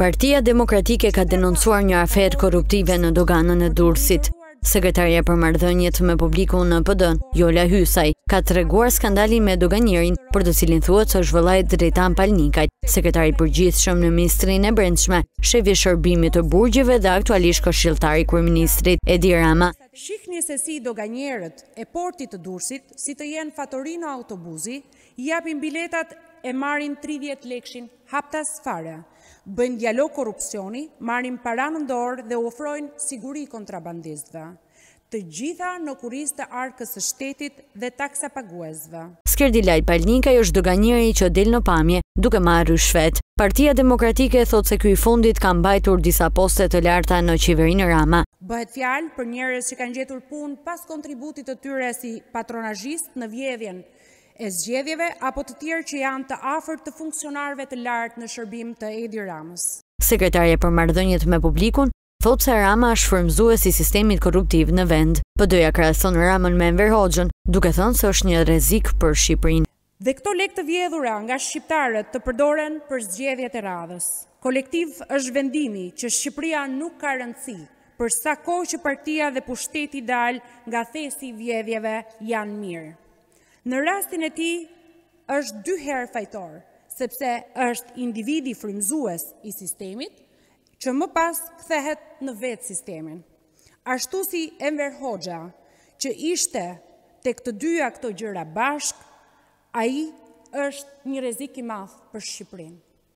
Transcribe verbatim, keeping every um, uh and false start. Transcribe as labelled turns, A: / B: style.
A: Partia Demokratike ka denoncuar një aferë korruptive në doganën e Durrësit. Sekretarja për marrëdhëniet me publikun në P D, Jola Hysaj, ka treguar skandalin me doganjerin, për të cilin thuhet se është vëllai Drejtan Palnikajt, sekretari i përgjithshëm në Ministrinë e Brendshme, shefi i shërbimit të burgjeve dhe aktualisht këshilltari i kryeministrit Edi Rama.
B: Shihni se si doganjerët e portit të Durrësit, si të jenë fatorino autobusi, japin biletat e marrin tridhjetë lekshin haptas fare. Bëjnë dialog korrupsioni, marrin para në dorë dhe ofrojnë siguri kontrabandistëve. Të gjitha në kurisë të arkës së shtetit dhe taksa paguesve.
A: Skerdilaj Palnikaj është doganjeri që del në pamje duke marrë rishvet. Partia Demokratike thot se ky i fundit ka mbajtur disa poste të larta në qeverinë Rama.
B: Bëhet fjalë për njerëz që kanë gjetur punë pas kontributit të tyre si patronazhist në vjedhjen e zgjedhjeve apo të tjerë që janë të afërt të funksionarëve të lartë në shërbim të Edi Ramës.
A: Sekretarja për marrëdhëniet me publikun thot se Rama është frymëzues i sistemit korruptiv në vend. P D-ja krahason Ramën me Enver Hoxhën, duke thënë se është një rrezik për Shqipërinë.
B: Dhe këto lekë të vjedhura nga shqiptarët të përdoren për zgjedhjet e radhës. Kolektiv është vendimi që Shqipëria nuk ka rëndësi, për sa kohë që partia dhe pushteti dal nga thesi i vjedhjeve janë mirë. Në rastin e tij është dy herë fajtor, sepse është individi frymëzues i sistemit, që më pas kthehet në vetë sistemin. Ashtu si Enver Hoxha, që ishte tek të dyja këto gjëra bashk, ai është një rrezik i madh për Shqipërinë.